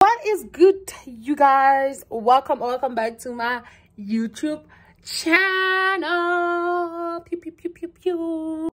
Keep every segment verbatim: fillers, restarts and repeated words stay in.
What is good, you guys? Welcome welcome back to my YouTube channel. Pew pew pew pew pew.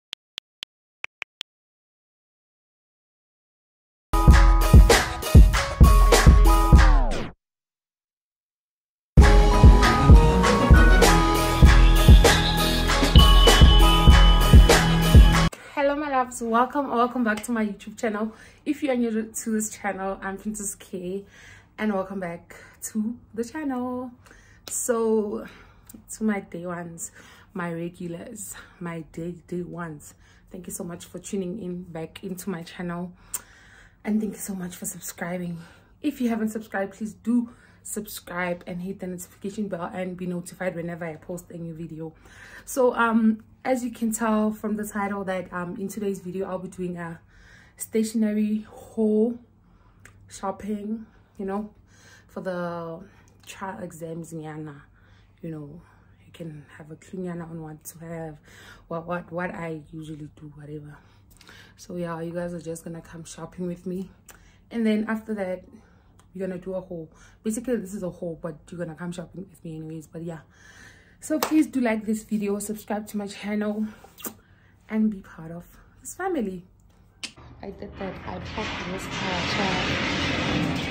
Hello my loves, welcome welcome back to my YouTube channel. If you are new to this channel, I'm Princess K and welcome back to the channel. So to my day ones, my regulars, my day day ones, thank you so much for tuning in back into my channel, and thank you so much for subscribing. If you haven't subscribed, please do subscribe and hit the notification bell and be notified whenever I post a new video. So um as you can tell from the title that um in today's video I'll be doing a stationery haul shopping, you know, for the trial exams. Nyana, you know, you can have a clue nyana on what to have, what what what I usually do, whatever. So yeah, you guys are just gonna come shopping with me, and then after that we're gonna do a haul. Basically this is a haul, but you're gonna come shopping with me anyways. But yeah, so please do like this video, subscribe to my channel, and be part of this family. I did that. I popped this child.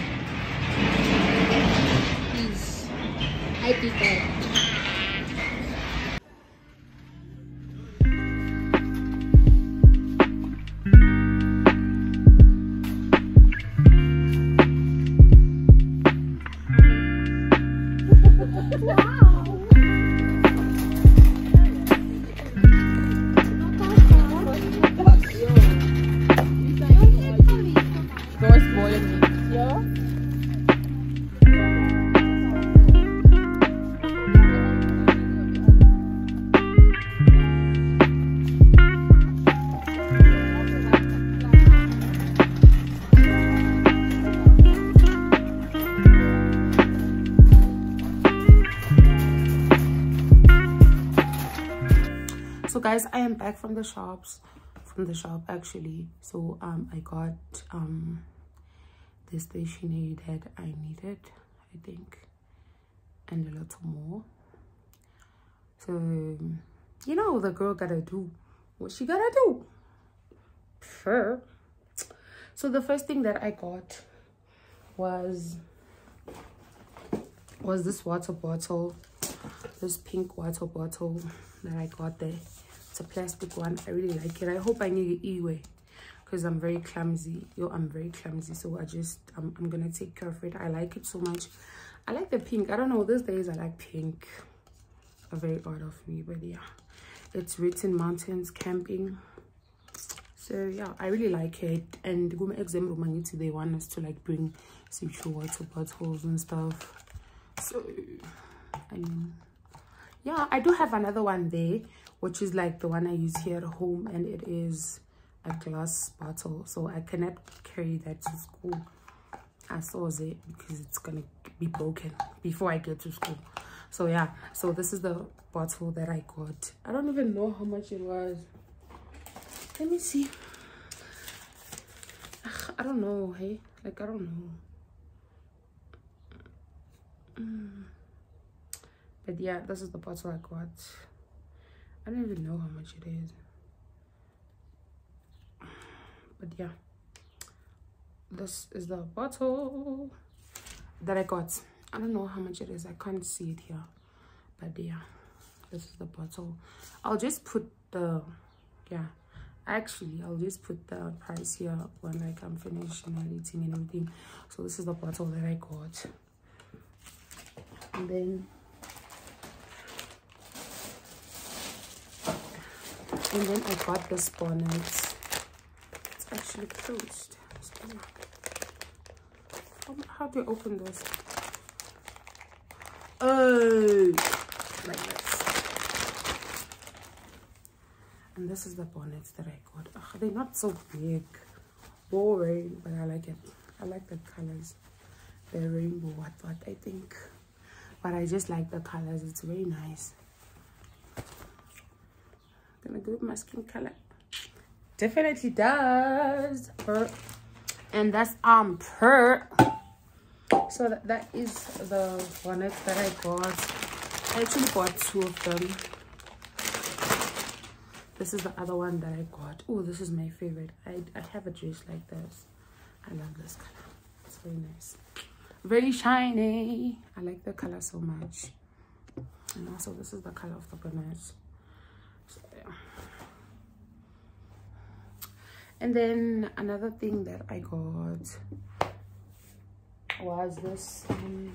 Please, I did that. So guys, I am back from the shops from the shop actually. So um I got um the stationery that I needed, I think, and a little more. So you know, the girl gotta do what she gotta do. Sure. So the first thing that I got was was this water bottle, this pink water bottle that I got there. It's a plastic one. I really like it. I hope I need it anyway, because I'm very clumsy. Yo, I'm very clumsy. So I just, I'm, I'm going to take care of it. I like it so much. I like the pink. I don't know. These days I like pink. A very odd of me, but yeah. It's written mountains camping. So yeah, I really like it. And the exam room, they want us to like bring sushi water bottles and stuff. So, I mean, yeah, I do have another one there, which is like the one I use here at home, and it is a glass bottle, so I cannot carry that to school. I saw it because it's gonna be broken before I get to school. So yeah, so this is the bottle that I got. I don't even know how much it was. Let me see. Ugh, I don't know. Hey, like I don't know. Mm. But yeah, this is the bottle I got. I don't even know how much it is. But yeah, this is the bottle that I got. I don't know how much it is. I can't see it here. But yeah, this is the bottle. I'll just put the, yeah, actually, I'll just put the price here when like I'm finished and editing and everything. So this is the bottle that I got. And then And then I got this bonnet. It's actually closed. How, how do I open this? Oh, like this. And this is the bonnets that I got. Ugh, they're not so big, boring, but I like it. I like the colors. They're rainbow, what what I think. But I just like the colors. It's very nice. Gonna go with my skin color. Definitely does. Per. And that's um per So that, that is the bonnet that I got. I actually bought two of them. This is the other one that I got. Oh, this is my favorite. I, I have a dress like this. I love this color. It's very nice. Very shiny. I like the color so much. And also this is the color of the bonnet. So, yeah. And then another thing that I got was this um,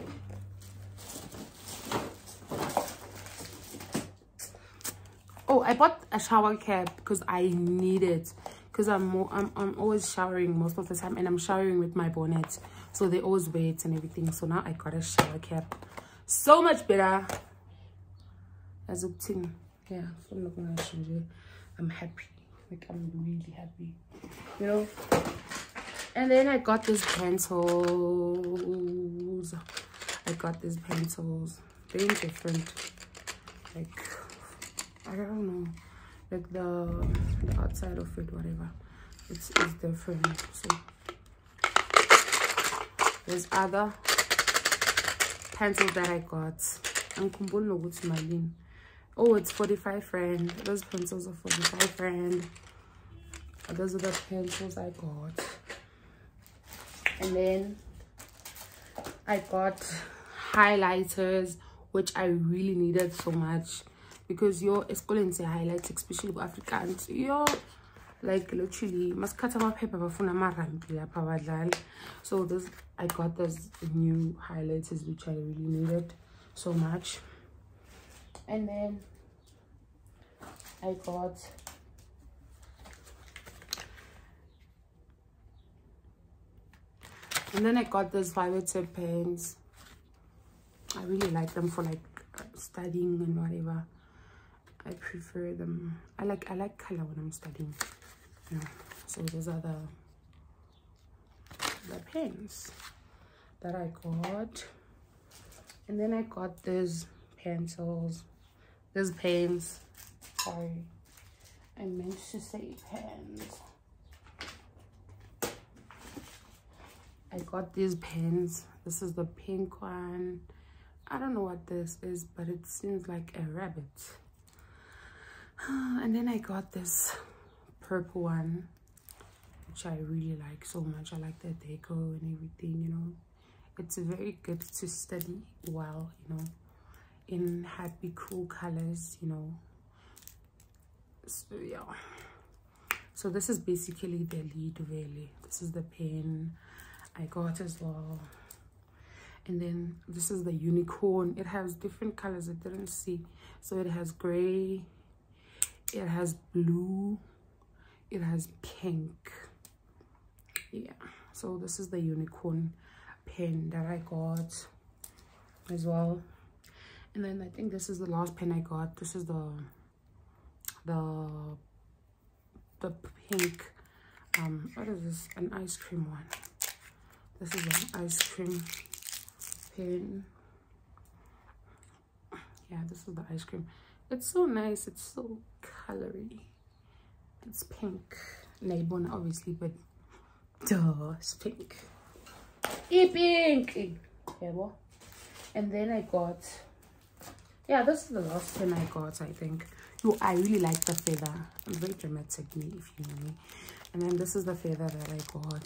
oh, I bought a shower cap because I need it, because I'm more I'm, I'm always showering most of the time, and I'm showering with my bonnet, so they always wet and everything. So now I got a shower cap, so much better. As a thing, yeah, so I'm not gonna show you. I'm happy, like I'm really happy, you know. And then I got these pencils. I got these pencils. They're different. Like, I don't know. Like the the outside of it, whatever. It's it's different. So there's other pencils that I got. Oh, it's forty-five rand. Those pencils are forty-five rand. Those are the pencils I got. And then I got highlighters, which I really needed so much, because your escolens highlights, especially for Africans, yo, like literally must cut my paper before my. So this, I got those new highlighters, which I really needed so much. And then I got And then I got those violet pens. I really like them for like studying and whatever. I prefer them. I like I like color when I'm studying. You know. So those are the the pens that I got. And then I got these pencils. These pens. Sorry. I meant to say pens. I got these pens. This is the pink one. I don't know what this is, but it seems like a rabbit. And then I got this purple one, which I really like so much. I like the deco and everything, you know. It's very good to study well, you know, in happy, cool colors, you know. So, yeah. So this is basically the lead valley. This is the pen I got as well. And then this is the unicorn. It has different colors I didn't see. So it has gray, it has blue, it has pink. Yeah, so this is the unicorn pen that I got as well. And then I think this is the last pen I got. This is the the the pink um what is this, an ice cream one. This is an ice cream pen. Yeah, this is the ice cream. It's so nice. It's so colory. It's pink. Naibon obviously, but duh, it's pink. E pink. Yeah, well. And then I got, yeah, this is the last pen I got, I think. Yo, I really like the feather. I'm very dramatic, me, if you know me. And then this is the feather that I got.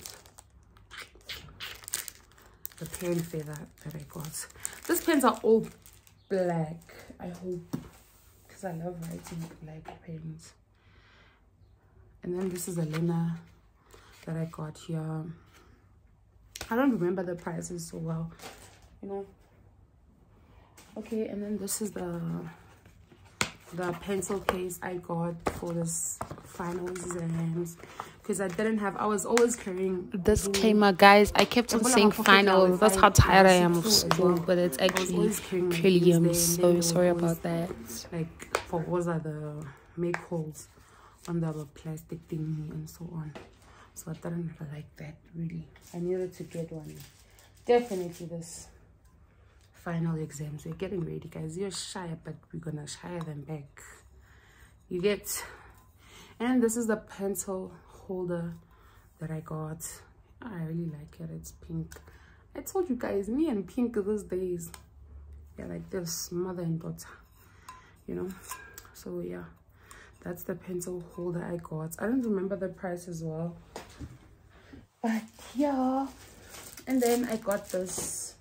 The pen feather that I got. These pens are all black, I hope, because I love writing black pens. And then this is a liner that I got here. I don't remember the prices so well, you know. Okay, and then this is the the pencil case I got for this final exams, because I didn't have, I was always carrying disclaimer, guys. I kept on saying final. That's how tired I am of school, but it's actually really, I'm so sorry about that. Like, for what are the make holes on the plastic thing and so on. So I didn't like that, really. I needed to get one. Definitely this final exams. We're getting ready, guys. You're shy, but we're gonna shy them back. You get. And this is the pencil holder that I got. I really like it. It's pink. I told you guys, me and pink these days, yeah, like this, mother and daughter, you know. So yeah, that's the pencil holder I got. I don't remember the price as well, but yeah. And then I got this.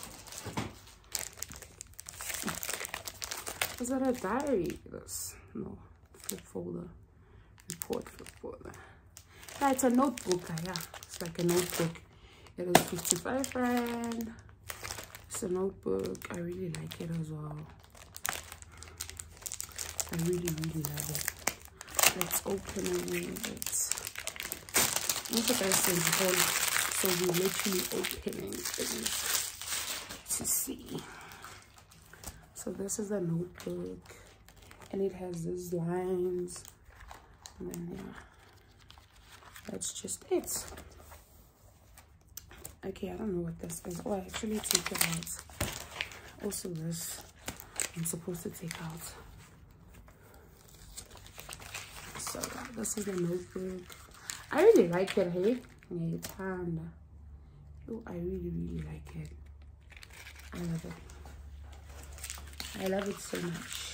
Is that a diary? This no, flip folder, report flip folder. Yeah, it's a notebook. Yeah, it's like a notebook. It is fifty-five rand. It's a notebook. I really like it as well. I really, really love it. Let's open it. Look at this thing. So we're literally opening things to see. So this is a notebook, and it has these lines, and then yeah, that's just it. Okay, I don't know what this is. Oh, I actually take it out. Also this, I'm supposed to take out. So this is the notebook. I really like it, hey? Yeah, it's fun. Oh, I really, really like it. I love it. I love it so much.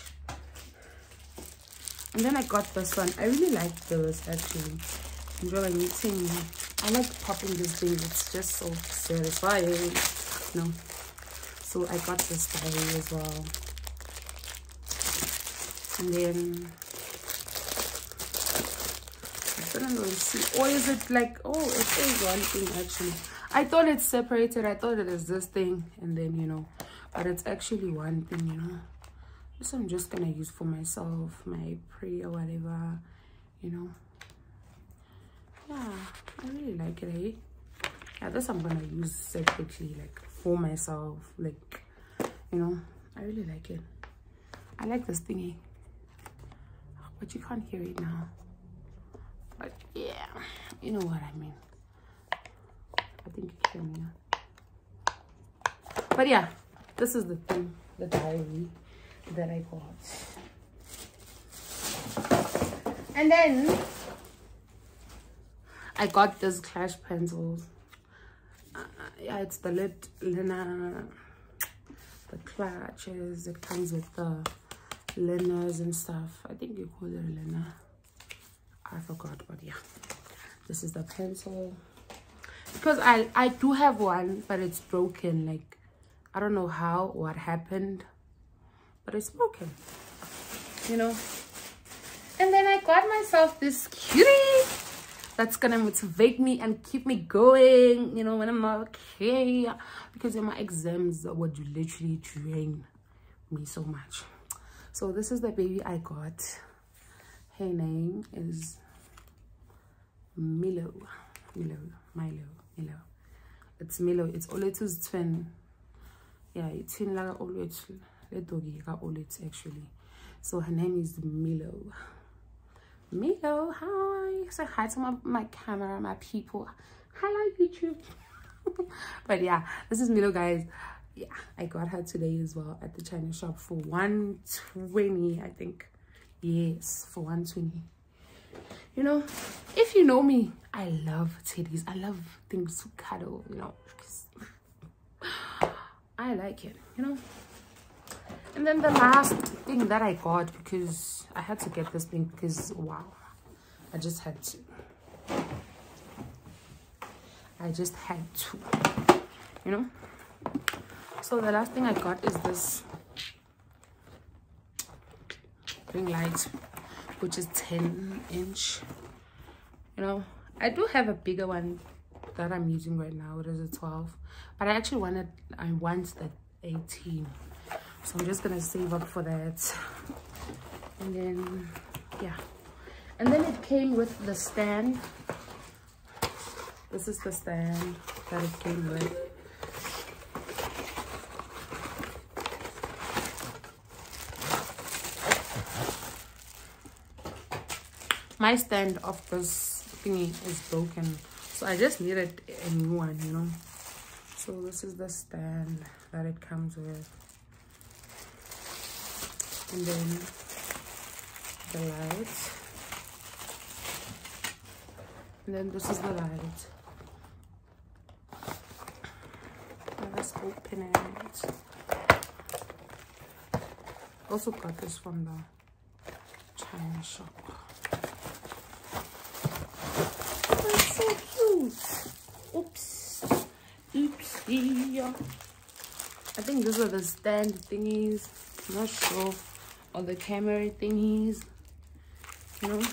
And then I got this one. I really like this actually. Enjoy meeting. I like popping this thing. It's just so satisfying. No. So I got this diary as well. And then I don't know, see, or is it like, oh, it is one thing actually. I thought it's separated. I thought it is this thing, and then, you know, but it's actually one thing, you know. This I'm just gonna use for myself, my prayer or whatever, you know. Yeah, I really like it, eh? Yeah, this I'm gonna use separately, like for myself, like, you know. I really like it. I like this thingy, but you can't hear it now. But yeah, you know what I mean. I think you can hear me. But yeah, this is the thing, the diary that I got. And then I got this Clash pencils. Uh, yeah, it's the lit liner, the clutches. It comes with the liners and stuff. I think you call it a liner. I forgot, but yeah, this is the pencil. Because I I do have one, but it's broken. Like, I don't know how, what happened, but it's broken, you know. And then I got myself this cutie that's gonna motivate me and keep me going, you know, when I'm not okay, because in my exams would literally drain me so much. So this is the baby I got. Her name is Milo. Milo. Milo. Milo. It's Milo. It's Oletu's twin. Yeah, it's twin like Olet. The doggy got Olet actually. So her name is Milo. Milo, hi. Say hi to my, my camera, my people. Hello, YouTube. But yeah, this is Milo, guys. Yeah, I got her today as well at the China shop for one twenty, I think. Yes, for one twenty. You know, if you know me, I love teddies. I love things to cuddle, you know. I like it, you know. And then the last thing that I got, because I had to get this thing because, wow, I just had to. I just had to, you know. So the last thing I got is this ring light, which is ten inch. You know, I do have a bigger one that I'm using right now. It is a twelve, but I actually wanted, I want the eighteen. So I'm just gonna save up for that. And then yeah, and then it came with the stand. This is the stand that it came with. My stand of this thingy is broken, so I just needed a new one, you know. So this is the stand that it comes with. And then the light. And then this is the light. Let's open it. Also got this from the China shop. That's so cute. Oops. Oopsie. I think these are the stand thingies. I'm not sure. Or the camera thingies. You know?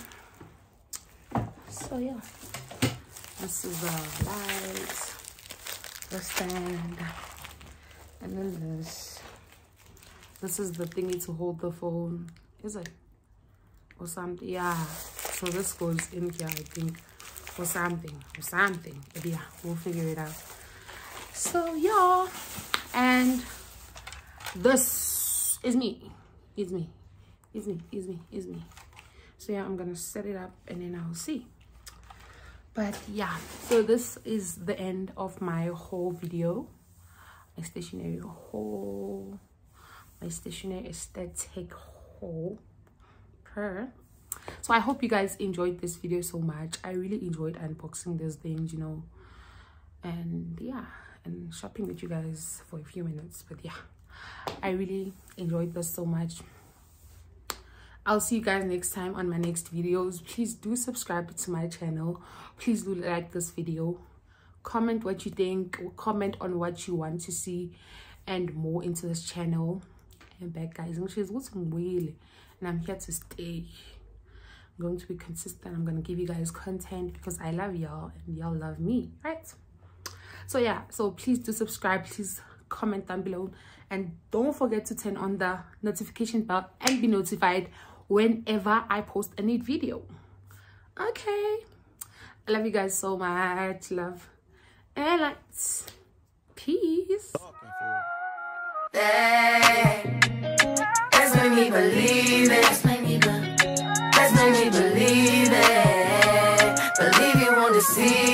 So yeah. This is the light, the stand, and then this. This is the thingy to hold the phone. Is it? Or something? Yeah. So this goes in here, I think. Or something. Or something. But yeah, we'll figure it out. So yeah. And this is me. It's me. It's me. It's me. It's me. So yeah, I'm gonna set it up and then I'll see. But yeah, so this is the end of my whole video. My stationery haul. My stationery aesthetic haul. Per. So I hope you guys enjoyed this video so much. I really enjoyed unboxing these things, you know. And yeah, and shopping with you guys for a few minutes. But yeah, I really enjoyed this so much. I'll see you guys next time on my next videos. Please do subscribe to my channel. Please do like this video. Comment what you think. Comment on what you want to see and more into this channel. And back, guys, and I'm here to stay. I'm going to be consistent. I'm going to give you guys content because I love y'all and y'all love me, right? So yeah, so please do subscribe. Please comment down below. And don't forget to turn on the notification bell and be notified whenever I post a new video. Okay. I love you guys so much. Love and lights. Peace. Hey, let's make me believe it. Let's make me believe it. Let's make me believe it. Believe you want to see